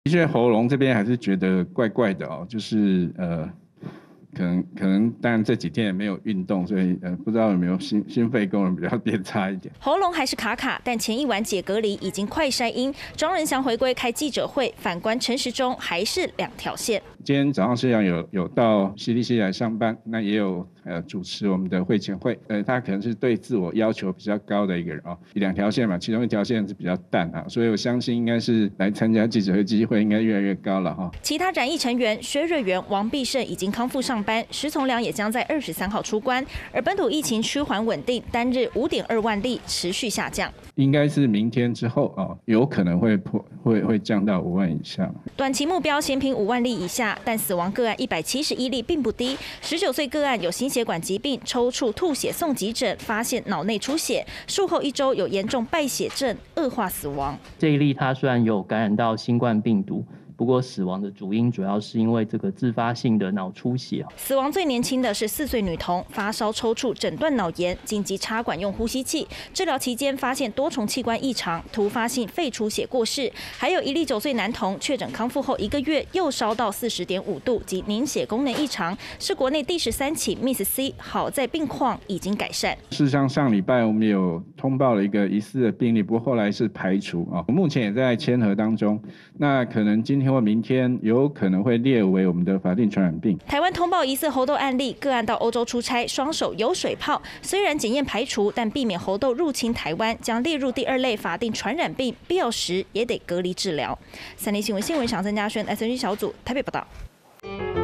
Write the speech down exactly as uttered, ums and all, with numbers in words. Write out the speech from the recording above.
的确，喉咙这边还是觉得怪怪的哦，就是呃。可能可能，当然这几天也没有运动，所以呃不知道有没有心心肺功能比较变差一点。 喉咙还是卡卡，但前一晚解隔离已经快筛阴。庄人祥回归开记者会，反观陈时中还是两条线。 今天早上虽然有有到 C D C 来上班，那也有呃主持我们的会前会，呃他可能是对自我要求比较高的一个人哦，两条线嘛，其中一条线是比较淡啊，所以我相信应该是来参加记者会机会应该越来越高了哈、哦。 其他染疫成员薛瑞元、王必胜已经康复上班，石从良也将在二十三号出关，而本土疫情趋缓稳定，单日五点二万例持续下降。 应该是明天之后哦，有可能会破会会降到五万以下。 短期目标先评五万例以下，但死亡个案一百七十一例并不低。十九岁个案有心血管疾病，抽搐吐血送急诊，发现脑内出血，术后一周有严重败血症，恶化死亡。 这一例他虽然有感染到新冠病毒，不过死亡的主因主要是因为这个自发性的脑出血。 死亡最年轻的是四岁女童，发烧抽搐，诊断脑炎，紧急插管用呼吸器，治疗期间发现多重器官异常，突发性肺出血过世。还有一例九岁男童确诊康复后一个月又烧到四十点五度及凝血功能异常，是国内第十三起 Miss C， 好在病况已经改善。 事实上，上礼拜我们有通报了一个疑似的病例，不过后来是排除啊，目前也在签核当中。那可能今天或明天有可能会列为我们的法定传染病。 台湾通报疑似猴痘案例，个案到欧洲出差，双手有水泡，虽然检验排除，但避免猴痘入侵台湾，将列入第二类法定传染病，必要时也得隔离治疗。三立新闻新闻想增加轩 S N G 小组台北报道。